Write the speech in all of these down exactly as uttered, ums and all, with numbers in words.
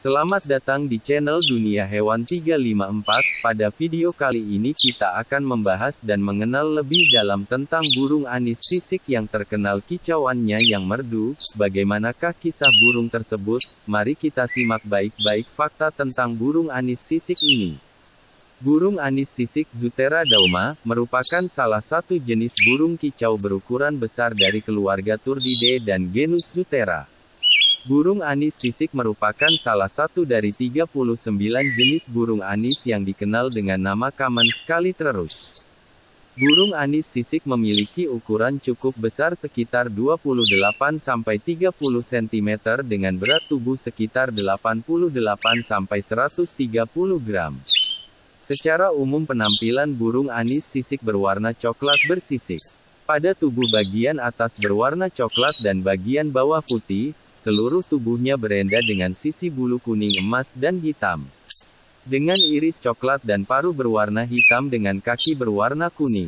Selamat datang di channel Dunia Hewan tiga lima empat. Pada video kali ini kita akan membahas dan mengenal lebih dalam tentang burung anis sisik yang terkenal kicauannya yang merdu. Bagaimanakah kisah burung tersebut? Mari kita simak baik-baik fakta tentang burung anis sisik ini. Burung anis sisik Zoothera dauma merupakan salah satu jenis burung kicau berukuran besar dari keluarga Turdidae dan genus Zoothera. Burung anis sisik merupakan salah satu dari tiga puluh sembilan jenis burung anis yang dikenal dengan nama Common Scalitrerus. Burung anis sisik memiliki ukuran cukup besar sekitar dua puluh delapan sampai tiga puluh sentimeter dengan berat tubuh sekitar delapan puluh delapan sampai seratus tiga puluh gram. Secara umum penampilan burung anis sisik berwarna coklat bersisik. Pada tubuh bagian atas berwarna coklat dan bagian bawah putih. Seluruh tubuhnya berenda dengan sisi bulu kuning emas dan hitam. Dengan iris coklat dan paruh berwarna hitam dengan kaki berwarna kuning.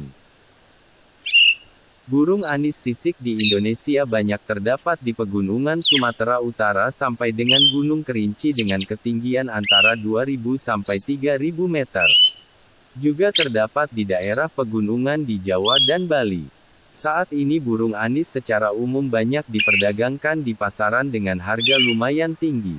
Burung anis sisik di Indonesia banyak terdapat di pegunungan Sumatera Utara sampai dengan Gunung Kerinci dengan ketinggian antara dua ribu sampai tiga ribu meter. Juga terdapat di daerah pegunungan di Jawa dan Bali. Saat ini burung anis secara umum banyak diperdagangkan di pasaran dengan harga lumayan tinggi.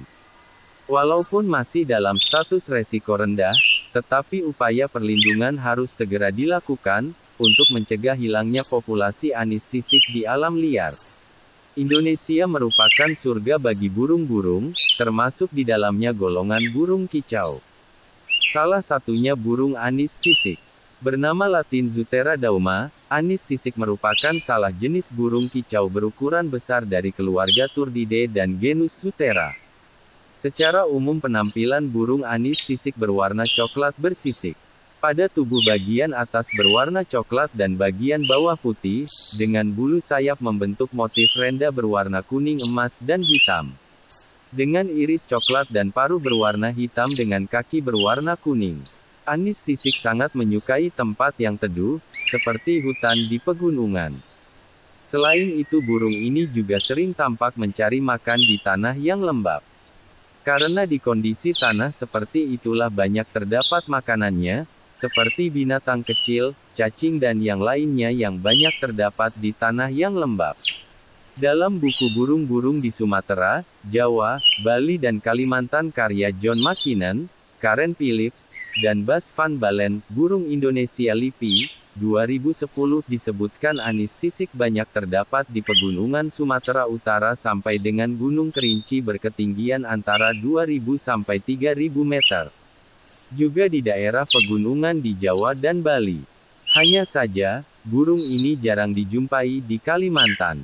Walaupun masih dalam status resiko rendah, tetapi upaya perlindungan harus segera dilakukan, untuk mencegah hilangnya populasi anis sisik di alam liar. Indonesia merupakan surga bagi burung-burung, termasuk di dalamnya golongan burung kicau. Salah satunya burung anis sisik. Bernama Latin Zoothera dauma, anis sisik merupakan salah jenis burung kicau berukuran besar dari keluarga Turdidae dan genus Zoothera. Secara umum penampilan burung anis sisik berwarna coklat bersisik. Pada tubuh bagian atas berwarna coklat dan bagian bawah putih, dengan bulu sayap membentuk motif renda berwarna kuning emas dan hitam. Dengan iris coklat dan paruh berwarna hitam dengan kaki berwarna kuning. Anis sisik sangat menyukai tempat yang teduh, seperti hutan di pegunungan. Selain itu burung ini juga sering tampak mencari makan di tanah yang lembab. Karena di kondisi tanah seperti itulah banyak terdapat makanannya, seperti binatang kecil, cacing dan yang lainnya yang banyak terdapat di tanah yang lembab. Dalam buku burung-burung di Sumatera, Jawa, Bali dan Kalimantan karya John Mackinnon, Karen Phillips, dan Bas van Balen, Burung Indonesia Lipi, dua ribu sepuluh disebutkan anis sisik banyak terdapat di pegunungan Sumatera Utara sampai dengan Gunung Kerinci berketinggian antara dua ribu sampai tiga ribu meter. Juga di daerah pegunungan di Jawa dan Bali. Hanya saja, burung ini jarang dijumpai di Kalimantan.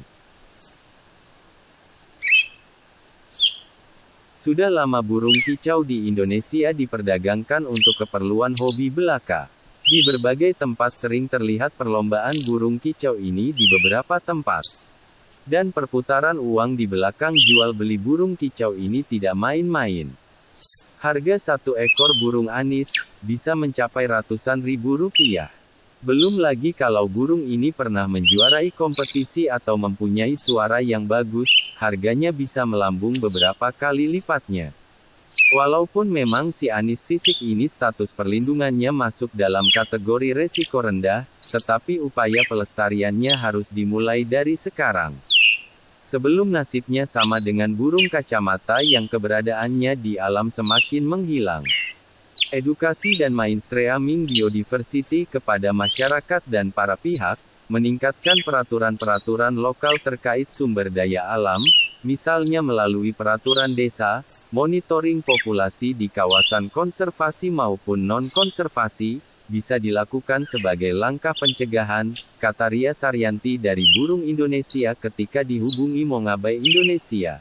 Sudah lama burung kicau di Indonesia diperdagangkan untuk keperluan hobi belaka. Di berbagai tempat sering terlihat perlombaan burung kicau ini di beberapa tempat. Dan perputaran uang di belakang jual beli burung kicau ini tidak main-main. Harga satu ekor burung anis bisa mencapai ratusan ribu rupiah. Belum lagi kalau burung ini pernah menjuarai kompetisi atau mempunyai suara yang bagus, harganya bisa melambung beberapa kali lipatnya. Walaupun memang si anis sisik ini status perlindungannya masuk dalam kategori resiko rendah, tetapi upaya pelestariannya harus dimulai dari sekarang. Sebelum nasibnya sama dengan burung kacamata yang keberadaannya di alam semakin menghilang. Edukasi dan mainstreaming biodiversity kepada masyarakat dan para pihak, meningkatkan peraturan-peraturan lokal terkait sumber daya alam, misalnya melalui peraturan desa, monitoring populasi di kawasan konservasi maupun non-konservasi, bisa dilakukan sebagai langkah pencegahan, kata Ria Saryanti dari Burung Indonesia ketika dihubungi Mongabai Indonesia.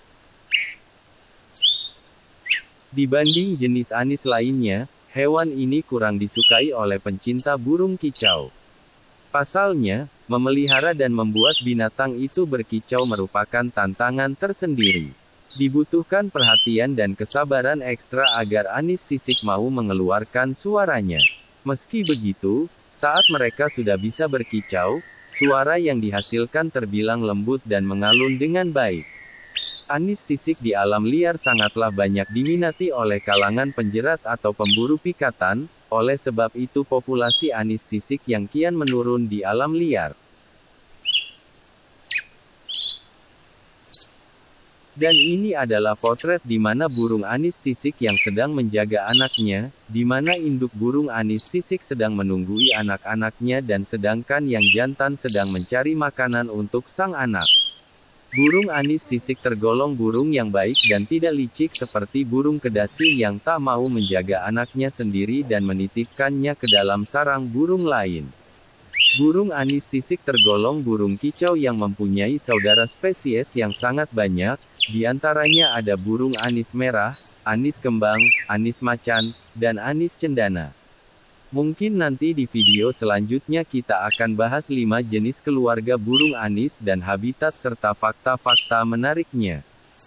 Dibanding jenis anis lainnya, hewan ini kurang disukai oleh pencinta burung kicau. Pasalnya, memelihara dan membuat binatang itu berkicau merupakan tantangan tersendiri. Dibutuhkan perhatian dan kesabaran ekstra agar anis sisik mau mengeluarkan suaranya. Meski begitu, saat mereka sudah bisa berkicau, suara yang dihasilkan terbilang lembut dan mengalun dengan baik. Anis sisik di alam liar sangatlah banyak diminati oleh kalangan penjerat atau pemburu pikatan, oleh sebab itu populasi anis sisik yang kian menurun di alam liar. Dan ini adalah potret di mana burung anis sisik yang sedang menjaga anaknya, di mana induk burung anis sisik sedang menunggui anak-anaknya dan sedangkan yang jantan sedang mencari makanan untuk sang anak. Burung anis sisik tergolong burung yang baik dan tidak licik seperti burung kedasi yang tak mau menjaga anaknya sendiri dan menitipkannya ke dalam sarang burung lain. Burung anis sisik tergolong burung kicau yang mempunyai saudara spesies yang sangat banyak, di antaranya ada burung anis merah, anis kembang, anis macan, dan anis cendana. Mungkin nanti di video selanjutnya kita akan bahas lima jenis keluarga burung anis dan habitat serta fakta-fakta menariknya.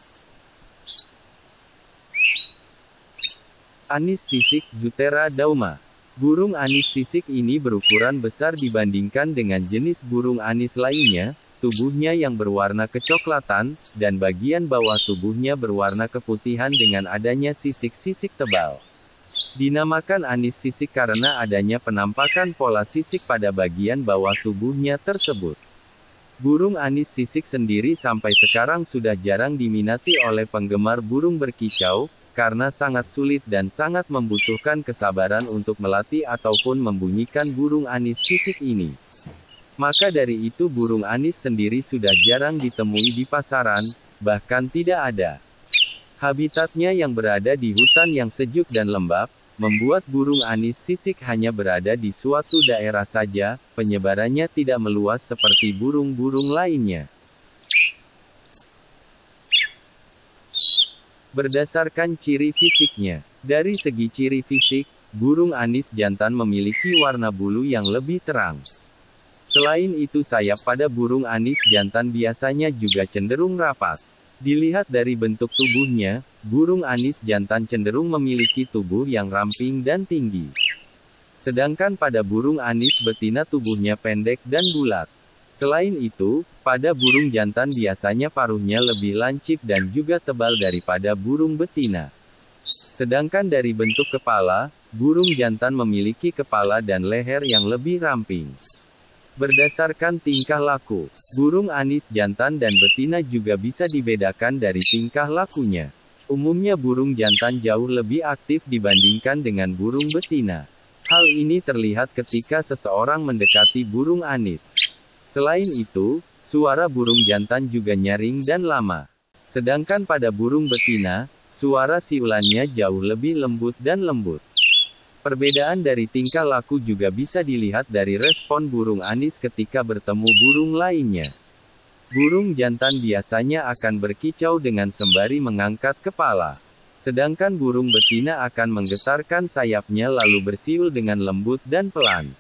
Anis sisik, Zoothera dauma. Burung anis sisik ini berukuran besar dibandingkan dengan jenis burung anis lainnya, tubuhnya yang berwarna kecoklatan, dan bagian bawah tubuhnya berwarna keputihan dengan adanya sisik-sisik tebal. Dinamakan anis sisik karena adanya penampakan pola sisik pada bagian bawah tubuhnya tersebut. Burung anis sisik sendiri sampai sekarang sudah jarang diminati oleh penggemar burung berkicau, karena sangat sulit dan sangat membutuhkan kesabaran untuk melatih ataupun membunyikan burung anis sisik ini. Maka dari itu burung anis sendiri sudah jarang ditemui di pasaran, bahkan tidak ada. Habitatnya yang berada di hutan yang sejuk dan lembab, membuat burung anis sisik hanya berada di suatu daerah saja, penyebarannya tidak meluas seperti burung-burung lainnya. Berdasarkan ciri fisiknya, dari segi ciri fisik, burung anis jantan memiliki warna bulu yang lebih terang. Selain itu sayap pada burung anis jantan biasanya juga cenderung rapat. Dilihat dari bentuk tubuhnya, burung anis jantan cenderung memiliki tubuh yang ramping dan tinggi. Sedangkan pada burung anis betina tubuhnya pendek dan bulat. Selain itu, pada burung jantan biasanya paruhnya lebih lancip dan juga tebal daripada burung betina. Sedangkan dari bentuk kepala, burung jantan memiliki kepala dan leher yang lebih ramping. Berdasarkan tingkah laku, burung anis jantan dan betina juga bisa dibedakan dari tingkah lakunya. Umumnya burung jantan jauh lebih aktif dibandingkan dengan burung betina. Hal ini terlihat ketika seseorang mendekati burung anis. Selain itu, suara burung jantan juga nyaring dan lama. Sedangkan pada burung betina, suara siulannya jauh lebih lembut dan lembut. Perbedaan dari tingkah laku juga bisa dilihat dari respon burung anis ketika bertemu burung lainnya. Burung jantan biasanya akan berkicau dengan sembari mengangkat kepala. Sedangkan burung betina akan menggetarkan sayapnya lalu bersiul dengan lembut dan pelan.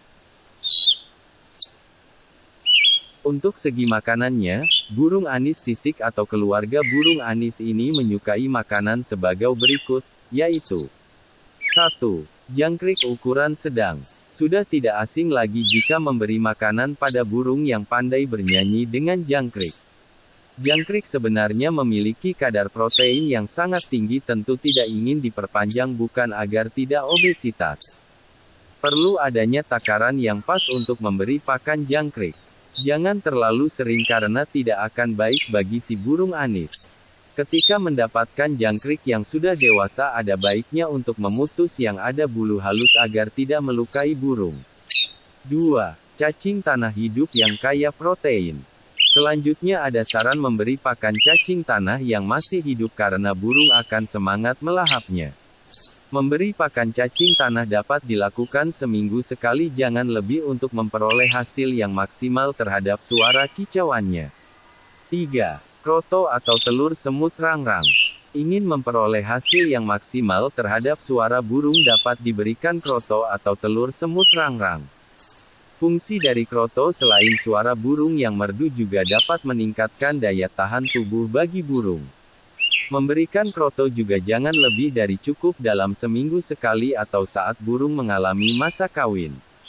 Untuk segi makanannya, burung anis sisik atau keluarga burung anis ini menyukai makanan sebagai berikut, yaitu satu. Jangkrik ukuran sedang. Sudah tidak asing lagi jika memberi makanan pada burung yang pandai bernyanyi dengan jangkrik. Jangkrik sebenarnya memiliki kadar protein yang sangat tinggi, tentu tidak ingin diperpanjang bukan agar tidak obesitas. Perlu adanya takaran yang pas untuk memberi pakan jangkrik. Jangan terlalu sering karena tidak akan baik bagi si burung anis. Ketika mendapatkan jangkrik yang sudah dewasa ada baiknya untuk memutus yang ada bulu halus agar tidak melukai burung. dua. Cacing tanah hidup yang kaya protein. Selanjutnya ada saran memberi pakan cacing tanah yang masih hidup karena burung akan semangat melahapnya. Memberi pakan cacing tanah dapat dilakukan seminggu sekali, jangan lebih untuk memperoleh hasil yang maksimal terhadap suara kicauannya. tiga. Kroto atau telur semut rangrang. Ingin memperoleh hasil yang maksimal terhadap suara burung dapat diberikan kroto atau telur semut rangrang. Fungsi dari kroto selain suara burung yang merdu juga dapat meningkatkan daya tahan tubuh bagi burung. Memberikan kroto juga jangan lebih dari cukup dalam seminggu sekali atau saat burung mengalami masa kawin.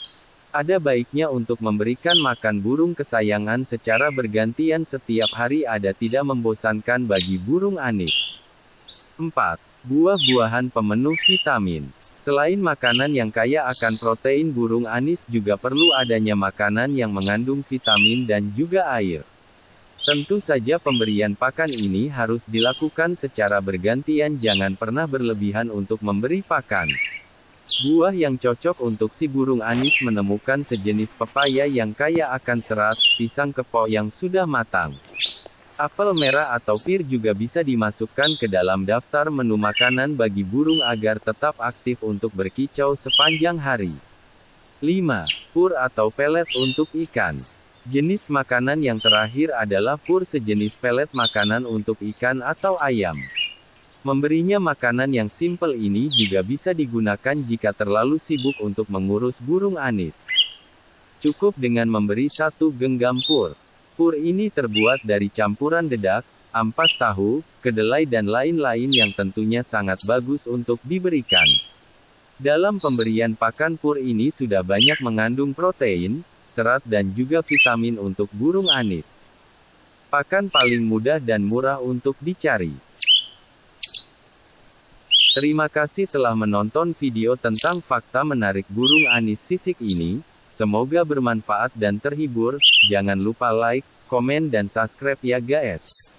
Ada baiknya untuk memberikan makan burung kesayangan secara bergantian setiap hari ada tidak membosankan bagi burung anis. empat. Buah-buahan pemenuh vitamin. Selain makanan yang kaya akan protein, burung anis juga perlu adanya makanan yang mengandung vitamin dan juga air. Tentu saja pemberian pakan ini harus dilakukan secara bergantian, jangan pernah berlebihan untuk memberi pakan. Buah yang cocok untuk si burung anis menemukan sejenis pepaya yang kaya akan serat, pisang kepok yang sudah matang. Apel merah atau pir juga bisa dimasukkan ke dalam daftar menu makanan bagi burung agar tetap aktif untuk berkicau sepanjang hari. lima. Pur atau pelet untuk ikan. Jenis makanan yang terakhir adalah pur, sejenis pelet makanan untuk ikan atau ayam. Memberinya makanan yang simpel ini juga bisa digunakan jika terlalu sibuk untuk mengurus burung anis. Cukup dengan memberi satu genggam pur. Pur ini terbuat dari campuran dedak, ampas tahu, kedelai dan lain-lain yang tentunya sangat bagus untuk diberikan. Dalam pemberian pakan, pur ini sudah banyak mengandung protein, serat dan juga vitamin untuk burung anis. Pakan paling mudah dan murah untuk dicari. Terima kasih telah menonton video tentang fakta menarik burung anis sisik ini. Semoga bermanfaat dan terhibur. Jangan lupa like, komen dan subscribe ya guys.